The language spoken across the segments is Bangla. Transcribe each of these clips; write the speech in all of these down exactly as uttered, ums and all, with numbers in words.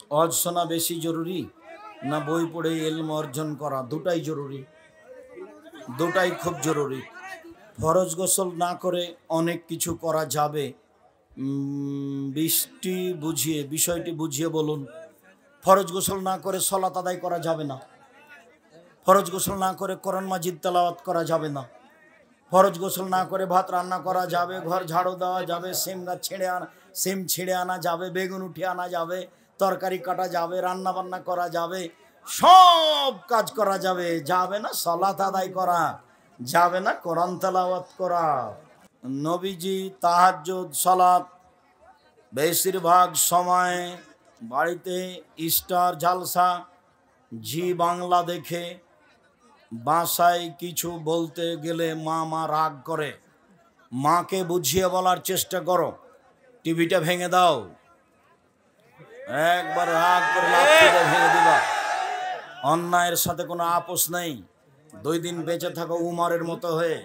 ওয়াজ শোনা বেশি জরুরি না বই পড়ে ইলম অর্জন করা? দুটাই জরুরি, দুটাই খুব জরুরি। ফরজ গোসল না করে অনেক কিছু করা যাবে, বৃষ্টি বুঝিয়ে বিষয়টি বুঝিয়ে বলুন। ফরজ গোসল না করে সালাত আদায় করা যাবে না, ফরজ গোসল না করে কোরআন মাজিদ তেলাওয়াত করা যাবে না, ফরজ গোসল না করে ভাত রান্না করা যাবে, ঘর ঝাড়ু দেওয়া যাবে, সিম গাছ ছিঁড়ে আনা সিম ছিঁড়ে আনা যাবে, বেগুন উঠিয়ে আনা যাবে, তরকারি কাটা যাবে, রান্না বান্না করা যাবে, সব কাজ করা যাবে। যাবে না সালাত আদায় করা, যাবে না কোরআন তেলাওয়াত করা। নবীজি তাহাজ্জুদ সালাত বেশিরভাগ সময় বাড়িতে স্টার জালসা জি বাংলা দেখে, বাসায় কিছু বলতে গেলে মা মা রাগ করে। মাকে বুঝিয়ে বলার চেষ্টা করো, টিভিটা ভেঙে দাও, একবার রাগ করে লাঠিটা ভেঙে দিবা। অন্যায়ের সাথে কোনো আপোষ নেই। দুই দিন বেঁচে থাকো উমরের মতো হয়ে,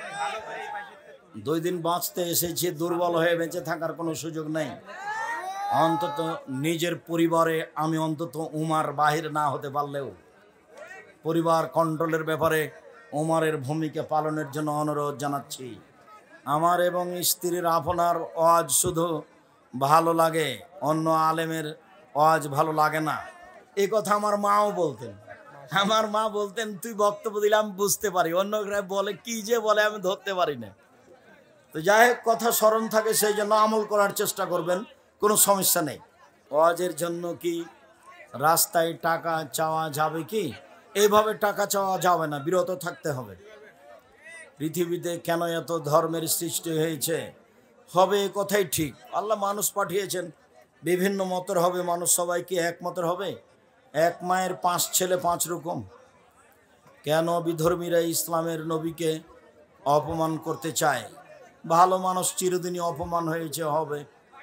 দুই দিন বাঁচতে এসেছি দুর্বল হয়ে বেঁচে থাকার কোনো সুযোগ নেই। অন্তত নিজের পরিবারে আমি অন্তত উমার বাহির না হতে পারলেও পরিবার কন্ট্রোলের ব্যাপারে উমারের ভূমিকা পালনের জন্য অনুরোধ জানাচ্ছি। আমার এবং স্ত্রীর আপনার ওয়াজ শুধু ভালো লাগে, অন্য আলেমের ওয়াজ ভালো লাগে না। এই কথা আমার মাও বলতেন। আমার মা বলতেন, তুই বক্তব্য দিলে আমি বুঝতে পারি, অন্য বলে কি যে বলে আমি ধরতে পারি না। তো যাই হোক, কথা স্মরণ থাকে সেই জন্য আমল করার চেষ্টা করবেন, কোনো সমস্যা নেই। ওয়াজের জন্য কি রাস্তায় টাকা চাওয়া যাবে কি? এইভাবে টাকা চাওয়া যাবে না, বিরত থাকতে হবে। পৃথিবীতে কেন এত ধর্মের সৃষ্টি হয়েছে? হবে এ কথাই ঠিক, আল্লাহ মানুষ পাঠিয়েছেন, বিভিন্ন মতের হবে মানুষ, সবাই কি এক মতের হবে? এক মায়ের পাঁচ ছেলে পাঁচ রকম। কেন বিধর্মীরা ইসলামের নবীকে অপমান করতে চায়? ভালো মানুষ চিরদিনই অপমান হয়েছে, হবে।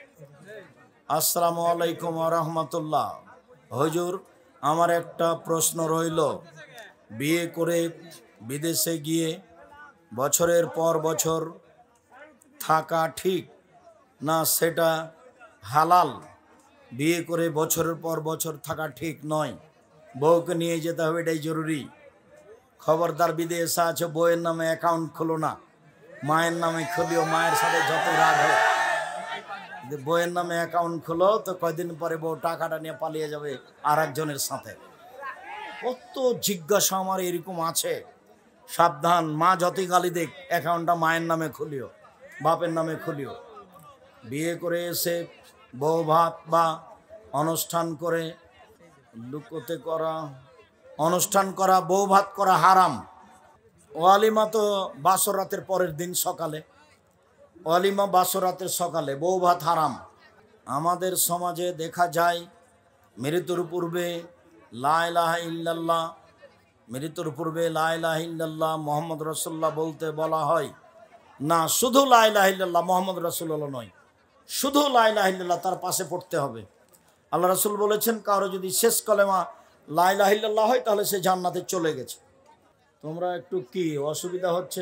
আসসালামু আলাইকুম ওয়া রাহমাতুল্লাহ। হুজুর, আমার একটা প্রশ্ন রইল, বিয়ে করে বিদেশে গিয়ে বছরের পর বছর থাকা ঠিক না সেটা হালাল? বিয়ে করে বছরের পর বছর থাকা ঠিক নয়, বউকে নিয়ে যেতে হবে, এটাই জরুরি। খবরদার বিদেশে আছে, বউয়ের নামে অ্যাকাউন্ট খোলো না, মায়ের নামে খুলিও, মায়ের সাথে যত রাগ হয়। বউয়ের নামে অ্যাকাউন্ট খোলো তো কয়দিন পরে বউ টাকাটা নিয়ে পালিয়ে যাবে আর একজনের সাথে। কত জিজ্ঞাসা আমার এরকম আছে, সাবধান। মা যতই গালি দেখ, অ্যাকাউন্টটা মায়ের নামে খুলিও, বাপের নামে খুলিও। বিয়ে করে এসে বউ ভাত বা অনুষ্ঠান করে লুকোতে করা, অনুষ্ঠান করা, বউ ভাত করা হারাম। ওয়ালিমা তো বাসর রাতের পরের দিন সকালে, ওয়ালিমা বাসর রাতের সকালে, বউ ভাত হারাম। আমাদের সমাজে দেখা যায় মৃত্যুর পূর্বে লা ইলাহা ইল্লাল্লাহ, মৃত্যুর পূর্বে লা ইলাহা ইল্লাল্লাহ মুহাম্মদ রাসূলুল্লাহ বলতে বলা হয় না। শুধু লা ইলাহা ইল্লাল্লাহ মুহাম্মদ রাসূলুল্লাহ নয়, শুধু লা ইলাহা ইল্লাল্লাহ তার পাশে পড়তে হবে। আল্লাহ রাসূল বলেছেন, কারো যদি শেষ কলেমা লা ইলাহা ইল্লাল্লাহ হয় তাহলে সে জান্নাতে চলে গেছে। তোমরা একটু কি অসুবিধা হচ্ছে?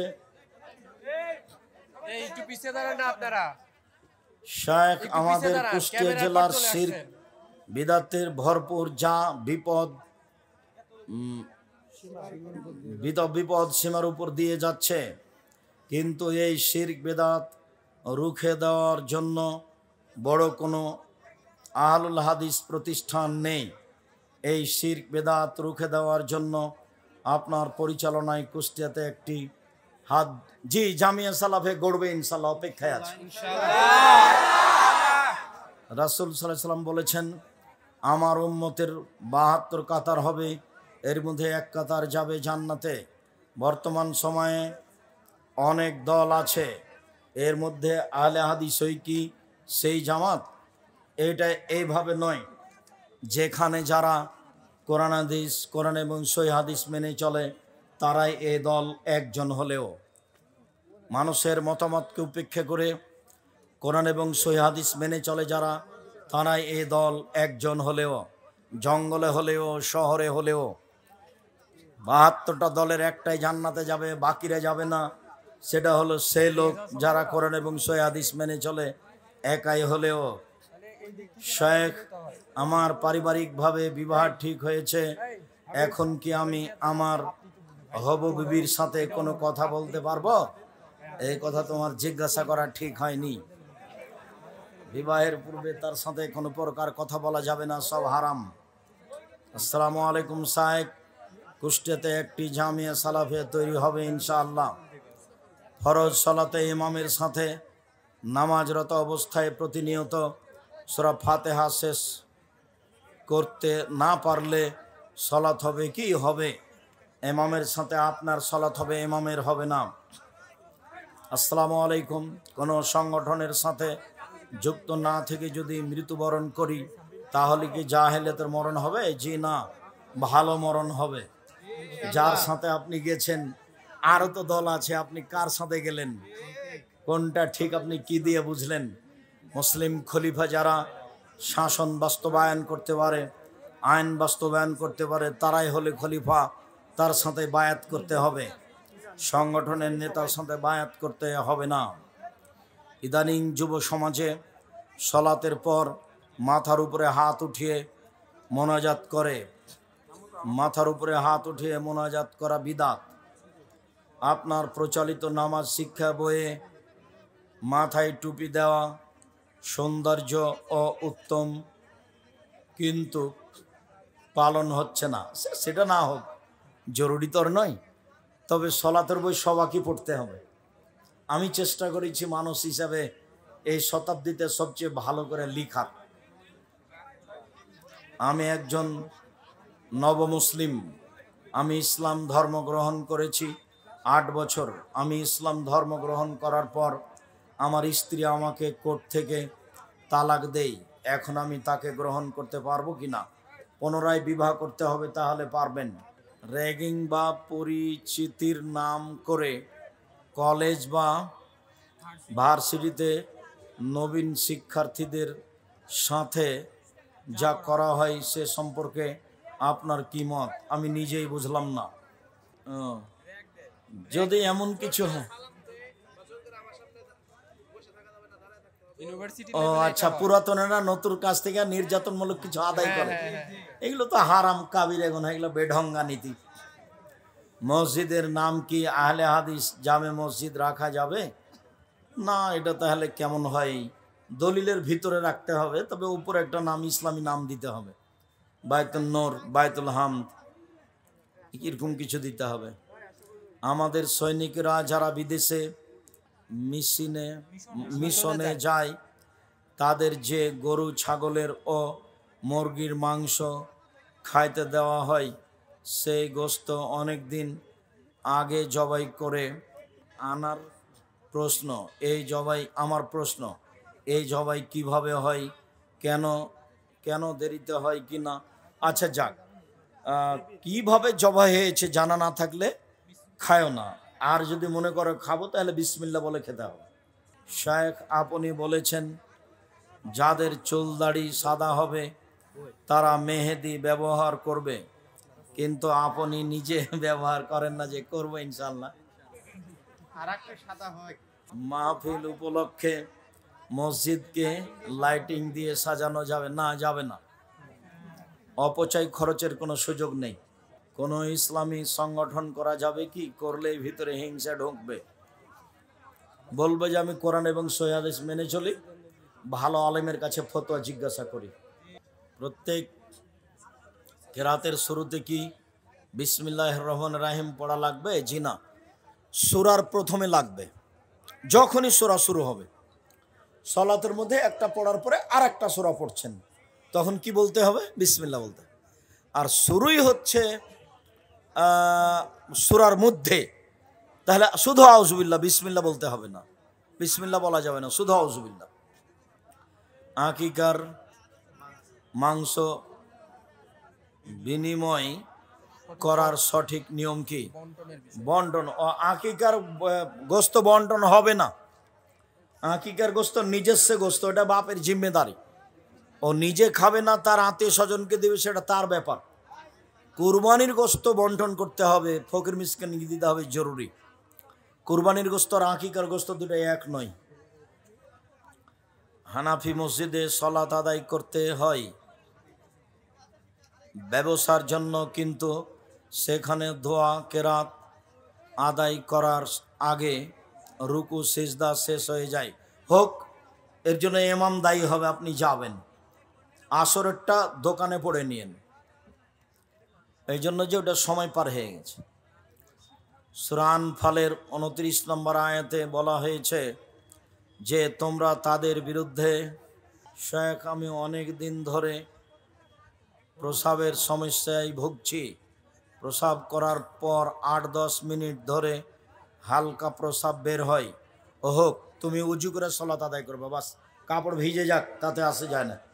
শায়েখ আমাদের কুষ্টিয়া জেলার শিরক বিদাতের ভরপুর, যা বিপদ বিপদ সীমার উপর দিয়ে যাচ্ছে, কিন্তু এই শিরক বিদাত রুখে দেওয়ার জন্য বড় কোনো আহলুল হাদিস প্রতিষ্ঠান নেই। এই শিরক বিদাত রুখে দেওয়ার জন্য আপনার পরিচালনায় কুষ্টিয়াতে একটি হাত জি জামিয়া সালাফে গড়বে, ইনশাআল্লাহ অপেক্ষায় আছে। রাসূল সাল্লাল্লাহু আলাইহি সাল্লাম বলেছেন, আমার উম্মতের বাহাত্তর কাতার হবে, এর মধ্যে এক কাতার যাবে জান্নাতে। বর্তমান সময়ে অনেক দল আছে, এর মধ্যে আহলে হাদিস কি সেই জামাত? এটা এইভাবে নয়, যেখানে যারা কোরআন হাদিস কোরআন এবং সহিহ হাদিস মেনে চলে তারাই এই দল একজন হলেও, মানুষের মতামতকে উপেক্ষা করে কোরআন এবং সহিহ হাদিস মেনে চলে যারা, তারাই এই দল একজন হলেও, জঙ্গলে হলেও শহরে হলেও বাহাত্তরটা দলের একটাই জান্নাতে যাবে, বাকিরা যাবে না। সেটা হলো সেই লোক যারা কোরআন এবং সহিহ হাদিস মেনে চলে, একাই হলেও। শেখ আমার পারিবারিকভাবে বিবাহ ঠিক হয়েছে, এখন কি আমি আমার হবু বিবির সাথে কোনো কথা বলতে পারবো? এই কথা তোমার জিজ্ঞাসা করা ঠিক হয়নি। বিবাহের পূর্বে তার সাথে কোনো প্রকার কথা বলা যাবে না, সব হারাম। আসসালামু আলাইকুম সাহেব, কুষ্টিয়াতে একটি জামিয়া সালাফিয়া তৈরি হবে ইনশাআল্লাহ। ফরজ সালাতে ইমামের সাথে নামাজরত অবস্থায় প্রতিনিয়ত সূরা ফাতিহা শেষ করতে না পারলে সালাত হবে কি হবে? ইমামের সাথে আপনার সালাত হবে, ইমামের হবে না। আসসালামু আলাইকুম, কোনো সংগঠনের সাথে যুক্ত না থেকে যদি মৃত্যুবরণ করি তাহলে কি জাহেলিয়াতের মরণ হবে? জি না, ভালো মরণ হবে। যার সাথে আপনি গেছেন আরও তো দল আছে, আপনি কার সাথে গেলেন? কোনটা ঠিক আপনি কি দিয়ে বুঝলেন? মুসলিম খলিফা যারা শাসন বাস্তবায়ন করতে পারে, আইন বাস্তবায়ন করতে পারে, তারাই হলে খলিফা, তার সাথে বায়াত করতে হবে। সংগঠনের নেতার সাথে বায়াত করতে হবে না। ইদানিং যুব সমাজে সালাতের পর মাথার উপরে হাত উঠিয়ে মোনাজাত করে, মাথার উপরে হাত উঠিয়ে মোনাজাত করা বিদআত। আপনার প্রচলিত নামাজ শিক্ষা বইয়ে মাথায় টুপি দেওয়া সৌন্দর্য ও উত্তম, কিন্তু পালন হচ্ছে না। সেটা না হোক, জরুরি তোর নয়, তবে সলাতের বই সবাইকে পড়তে হবে। আমি চেষ্টা করেছি মানুষ হিসাবে এই শতাব্দীতে সবচেয়ে ভালো করে লিখার। আমি একজন নবমুসলিম, আমি ইসলাম ধর্ম গ্রহণ করেছি আট বছর। আমি ইসলাম ধর্ম গ্রহণ করার পর আমার স্ত্রী আমাকে কোর্ট থেকে তালাক দেই। এখন আমি তাকে গ্রহণ করতে পারবো কি না? পুনরায় বিবাহ করতে হবে, তাহলে পারবেন। র্যাগিং বা পরিচিতির নাম করে কলেজ বা ভার্সিটিতে নবীন শিক্ষার্থীদের সাথে যা করা হয় সে সম্পর্কে আপনার কি মত? আমি নিজেই বুঝলাম না। যদি এমন কিছু হয়, ও আচ্ছা, পুরাতনেরা নতুন কাছ থেকে নির্যাতনমূলক কিছু আদায় করে, এগুলো তো হারাম কাবিরা গুনাহ, এগুলো বেঢঙ্গা নীতি। মসজিদের নাম কি আহলে হাদিস জামে মসজিদ রাখা যাবে না? এটা তাহলে কেমন হয়? দলিলের ভিতরে রাখতে হবে, তবে উপরে একটা নাম, ইসলামী নাম দিতে হবে। বায়তুল নূর, বায়তুল হামদ, এরকম কিছু দিতে হবে। আমাদের সৈনিকরা যারা বিদেশে মিশনে মিশনে যায়, তাদের যে গরু ছাগলের ও মুরগির মাংস খাইতে দেওয়া হয়, সেই গোশত অনেক দিন আগে জবাই করে আনার প্রশ্ন, এই জবাই আমার প্রশ্ন এই জবাই কিভাবে হয়, কেন কেন দেরিতে হয় কি না? আচ্ছা যাক, কিভাবে জবাই হয়েছে জানা না থাকলে খায়ও না, আর যদি মনে করো খাবো তাহলে বিসমিল্লাহ বলে খেতে হবে। শায়েখ আপনি বলেছেন যাদের চুল দাড়ি সাদা হবে তারা মেহেদি ব্যবহার করবে, কিন্তু আপনি নিজে ব্যবহার করেন না যে করবো ইনশাল্লাহ। মাহফিল উপলক্ষে মসজিদকে লাইটিং দিয়ে সাজানো যাবে না? যাবে না। অপচয় খরচের কোনো সুযোগ নেই। কোনো ইসলামী সংগঠন করা যাবে কি? করলে ভিতরে হিংসা ঢুকবে, বলবে যে আমি কোরআন এবং সহিহ হাদিস মেনে চলি, ভালো আলেমের কাছে ফতোয়া জিজ্ঞাসা করি। প্রত্যেক কেরাতের শুরুতে কি বিসমিল্লাহির রহমানির রহিম পড়া লাগবে? জি না, সূরার প্রথমে লাগবে। যখনই সূরা শুরু হবে, সালাতের মধ্যে একটা পড়ার পরে আর একটা সূরা পড়ছেন, তখন কি বলতে হবে? বিসমিল্লাহ বলতে। আর শুরুই হচ্ছে সূরার মধ্যে, তাহলে শুধু আউযুবিল্লাহ, বিসমিল্লাহ বলতে হবে না, বিসমিল্লাহ বলা যাবে না, শুধু আউযুবিল্লাহ। আকিকার মাংস বিনিময় করার সঠিক নিয়ম কি? বন্টন। ও আকিকার গোস্ত বন্টন হবে না। আকিকার গোস্ত নিজস্ব গোস্ত, এটা বাপের জিম্মেদারি। ও নিজে খাবে না, তার আত্মীয় স্বজনকে দেবে, সেটা তার ব্যাপার। কুরবানির গোস্ত বন্টন করতে হবে, ফকির মিসকিনকে দিতে হবে, জরুরি। কুরবানির গোস্ত আর আকিকার গোস্ত দুটো এক নয়। হানাফি মসজিদে সালাত আদায় করতে হয় ব্যবসার জন্য, কিন্তু সেখানে দোয়া কেরাত আদায় করার আগে রুকু সিজদা শেষ হয়ে যায়। হোক, এর জন্য ইমাম দায়ী হবে, আপনি যাবেন, আসরেরটা দোকানে পড়ে নিয়েন, এই জন্য যে ওটা সময় পার হয়ে গেছে। সূরা আনফালের উনত্রিশ নম্বর আয়াতে বলা হয়েছে যে তোমরা তাদের বিরুদ্ধে, শেখ আমি অনেক দিন ধরে প্রসাবের সমস্যায় ভুগছি, প্রসাব করার পর আট দশ মিনিট ধরে হালকা প্রসাব বের হয়, ও হোক তুমি উজু করে সালাত আদায় করবে, বাস কাপড় ভিজে যাক তাতে আসে যায় না।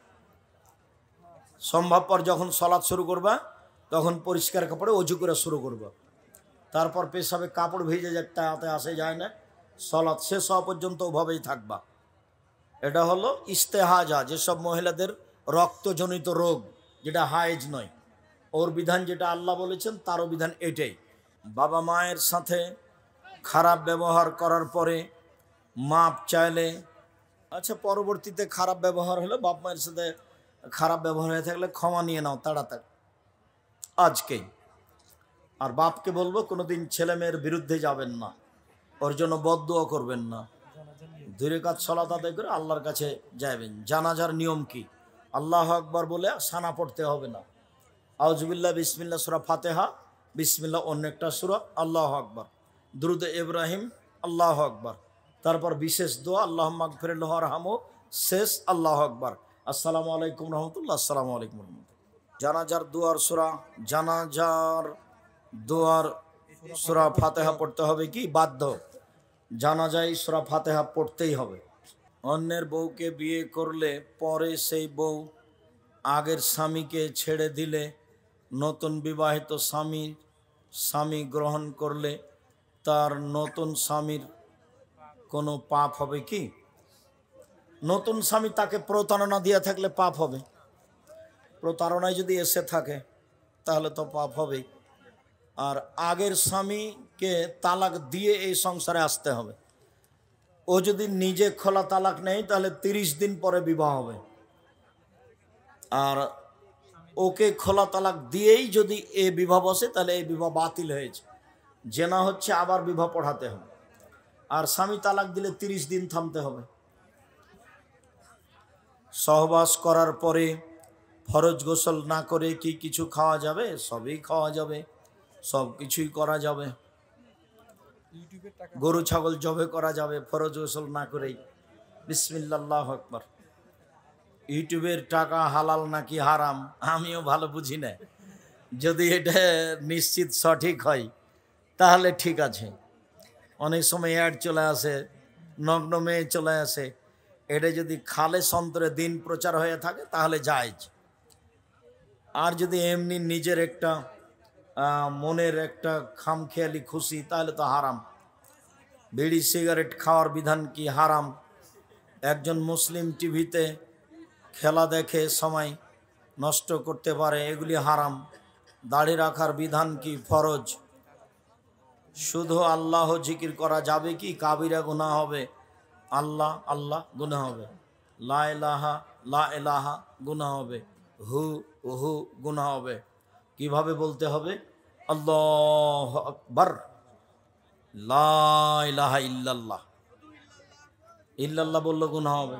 সম্ভবপর যখন সালাত শুরু করবা তখন পরিষ্কার কাপড়ে উজু করে শুরু করবা, তারপর পেশাবে কাপড় ভিজে যাক তাতে আসে যায় না, সালাত শেষ হওয়া পর্যন্ত ওভাবেই থাকবা। এটা হলো ইস্তেহাজা, যেসব মহিলাদের রক্তজনিত রোগ, যেটা হায়েজ নয়, ওর বিধান যেটা আল্লাহ বলেছেন তারও বিধান এটাই। বাবা মায়ের সাথে খারাপ ব্যবহার করার পরে মাপ চাইলে, আচ্ছা পরবর্তীতে খারাপ ব্যবহার হলে, বাপ মায়ের সাথে খারাপ ব্যবহার হয়ে থাকলে ক্ষমা নিয়ে নাও তাড়াতাড়ি আজকেই। আর বাপকে বলবো কোনোদিন ছেলে মেয়ের বিরুদ্ধে যাবেন না, ওর জন্য বদদুয়া করবেন না, দুই রাকাত সালাত আদায় করে আল্লাহর কাছে যাবেন। জানাজার নিয়ম কি? আল্লাহ আকবার বলে সানা পড়তে হবে না, আউযুবিল্লাহ বিসমিল্লাহ সূরা ফাতিহা, বিসমিল্লাহ অন্য একটা সূরা, আল্লাহ আকবার, দুরুদ ইব্রাহিম, আল্লাহ আকবার, তারপর বিশেষ দোয়া আল্লাহুম্মা গফির লাহু ওয়ারহামহু, শেষ আল্লাহ আকবার, আসসালামু আলাইকুম রহমতুল্লাহ, আসসালামু আলাইকুম রহমতুল্লাহ। জানাজার দুয়ার সূরা, জানাজার দুয়ার সূরা ফাতিহা পড়তে হবে কি? বাধ্য, জানাজায় সূরা ফাতিহা পড়তেই হবে। অন্যের বউকে বিয়ে করলে পরে সেই বউ আগের স্বামীকে ছেড়ে দিলে, নতুন বিবাহিত স্বামীর স্বামী গ্রহণ করলে তার নতুন স্বামীর কোনো পাপ হবে কি? নতুন স্বামী তাকে প্রতারণা দিয়ে থাকলে পাপ হবে, প্রতারণায় যদি এসে থাকে তাহলে তো পাপ হবেই। আর আগের স্বামীকে তালাক দিয়ে এই সংসারে আসতে হবে। ও যদি নিজে খোলা তালাক নেয় তাহলে তিরিশ দিন পরে বিবাহ হবে, আর ওকে খোলা তালাক দিয়েই যদি এ বিবাহ বসে তাহলে এই বিবাহ বাতিল হয়েছে, জেনা হচ্ছে, আবার বিবাহ পড়াতে হবে। আর স্বামী তালাক দিলে তিরিশ দিন থামতে হবে। সহবাস করার পরে ফরজ গোসল না করে কি কিছু খাওয়া যাবে? সবই খাওয়া যাবে, সব কিছুই করা যাবে। গরু ছাগল জবে করা যাবে ফরজ গোসল না করেই। বিসমিল্লাহ, আল্লাহু আকবার। ইউটিউবের টাকা হালাল নাকি হারাম আমিও ভালো বুঝি না, যদি এটা নিশ্চিত সঠিক হয় তাহলে ঠিক আছে। অনেক সময় অ্যাড চলে আসে, নগ্ন মেয়ে চলে আসে, এটা যদি খালে সন্তরে দিন প্রচার হয়ে থাকে তাহলে জায়েজ। আর যদি এমনি নিজের একটা মনের একটা খামখেয়ালি খুশি, তাহলে তো হারাম। বিড়ি সিগারেট খাওয়ার বিধান কি? হারাম। একজন মুসলিম টিভিতে খেলা দেখে সময় নষ্ট করতে পারে, এগুলি হারাম। দাড়ি রাখার বিধান কি? ফরজ। শুধু আল্লাহ জিকির করা যাবে কি? কাবিরা গুনাহ হবে, আল্লাহ আল্লাহ গুনাহ হবে, লা ইলাহা লা ইলাহা গুনাহ হবে, হু হু গুনাহ হবে। কিভাবে বলতে হবে? আল্লাহু আকবার, লা ইলাহা ইল্লাল্লাহ, ইল্লাল্লাহ বললে গুনাহ হবে।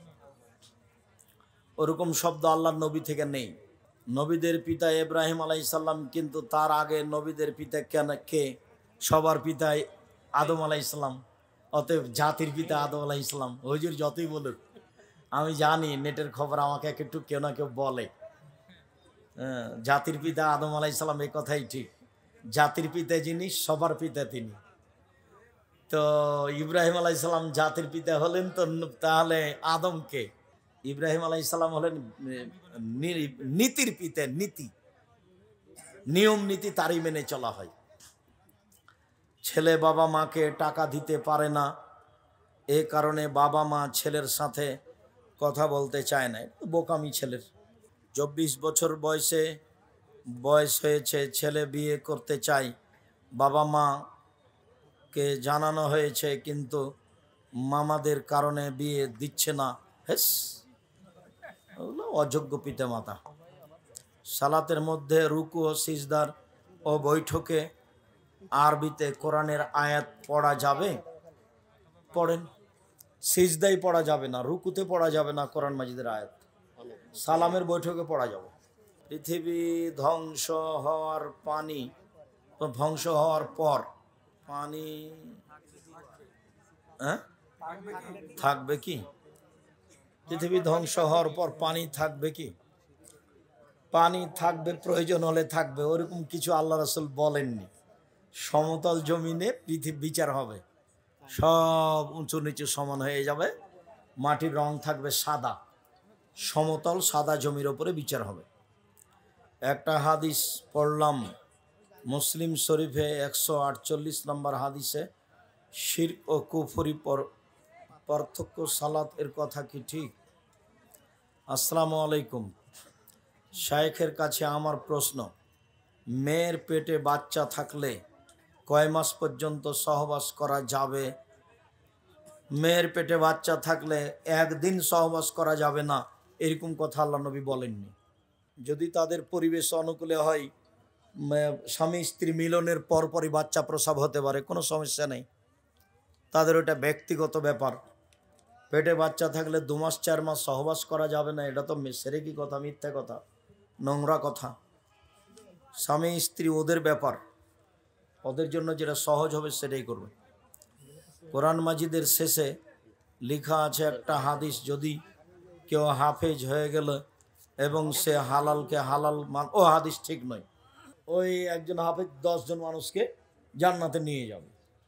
ওরকম শব্দ আল্লাহর নবী থেকে নেই। নবীদের পিতা ইব্রাহিম আলাইহিস সালাম, কিন্তু তার আগে নবীদের পিতা কেন কে? সবার পিতা আদম আলাইহিস সালাম, অতএব জাতির পিতা আদম আলাইহিস সালাম। হুজুর যতই বলুক, আমি জানি নেটের খবর আমাকে একটু কেউ না কেউ বলে, হ্যাঁ, জাতির পিতা আদম আলাইহিস সালাম, এই কথাই ঠিক। জাতির পিতা যিনি, সবার পিতা তিনি। তো ইব্রাহিম আলাইহিস সালাম জাতির পিতা হলেন, তো তাহলে আদমকে? ইব্রাহিম আলাইহিস সালাম হলেন নীতির পিতা, নীতি নিয়ম নীতি তারই মেনে চলা হয়। ছেলে বাবা মাকে টাকা দিতে পারে না, এ কারণে বাবা মা ছেলের সাথে কথা বলতে চায় না, বোকামি ছেলের। চব্বিশ বছর বয়সে বয়স হয়েছে, ছেলে বিয়ে করতে চাই, বাবা মাকে জানানো হয়েছে কিন্তু মামাদের কারণে বিয়ে দিচ্ছে না। হেস, অযোগ্য পিতা মাতা। সালাতের মধ্যে রুকু ও সিজদার ও বৈঠকে আরবিতে কোরআনের আয়াত পড়া যাবে? পড়েন। সিজদাই পড়া যাবে না, রুকুতে পড়া যাবে না কোরআন মাজিদের আয়াত, সালামের বৈঠকে পড়া যাবে। পৃথিবী ধ্বংস হওয়ার পানি ধ্বংস হওয়ার পর পানি হ্যাঁ থাকবে কি? পৃথিবী ধ্বংস হওয়ার পর পানি থাকবে কি? পানি থাকবে, প্রয়োজন হলে থাকবে, ওরকম কিছু আল্লাহ রাসূল বলেননি। সমতল জমিনে পৃথিবী বিচার হবে, সব উঁচু নিচু সমান হয়ে যাবে, মাটির রং থাকবে সাদা, সমতল সাদা জমির ওপরে বিচার হবে। একটা হাদিস পড়লাম মুসলিম শরীফে একশো আটচল্লিশ নম্বর হাদিসে, শিরক ও কুফরি পার্থক্য সালাত এর কথা কি ঠিক? আসসালামু আলাইকুম, শায়েখের কাছে আমার প্রশ্ন, মেয়ের পেটে বাচ্চা থাকলে কয় মাস পর্যন্ত সহবাস করা যাবে? মেয়ের পেটে বাচ্চা থাকলে একদিন সহবাস করা যাবে না, এরকম কথা আল্লাহ নবী বলেননি। যদি তাদের পরিবেশ অনুকূলে হয়, স্বামী স্ত্রী মিলনের পরপরই বাচ্চা প্রসব হতে পারে, কোনো সমস্যা নেই, তাদের ওটা ব্যক্তিগত ব্যাপার। পেটে বাচ্চা থাকলে দু মাস চার মাস সহবাস করা যাবে না, এটা তো সেরেকি কথা, মিথ্যা কথা, নোংরা কথা। স্বামী স্ত্রী ওদের ব্যাপার, ওদের জন্য যেটা সহজ হবে সেটাই করবে। কোরআন মাজিদের শেষে লেখা আছে একটা হাদিস, যদি কেউ হাফেজ হয়ে গেল এবং সে হালালকে হালাল মান, ও হাদিস ঠিক নয়, ওই একজন হাফেজ দশজন মানুষকে জান্নাতে নিয়ে যাবে,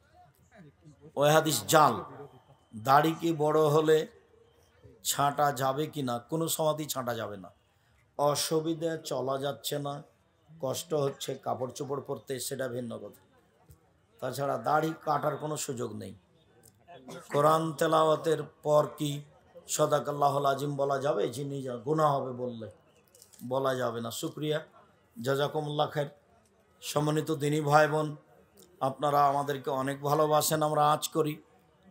ওই হাদিস জাল। দাড়ি কি বড় হলে ছাঁটা যাবে কি না? কোনো সমাধি ছাঁটা যাবে না। অসুবিধে চলা যাচ্ছে না, কষ্ট হচ্ছে কাপড় চোপড় পরতে, সেটা ভিন্ন কথা। তাছাড়া দাড়ি কাটার কোনো সুযোগ নেই। কোরআন তেলাওয়াতের পর কি সাদাকাল্লাহুল আজিম বলা যাবে? যিনি গুনাহ হবে বললে বলা যাবে না। শুক্রিয়া, জাযাকুমুল্লাহ খায়ের। সম্মানিত দিনী ভাই বোন, আপনারা আমাদেরকে অনেক ভালোবাসেন, আমরা আজ করি।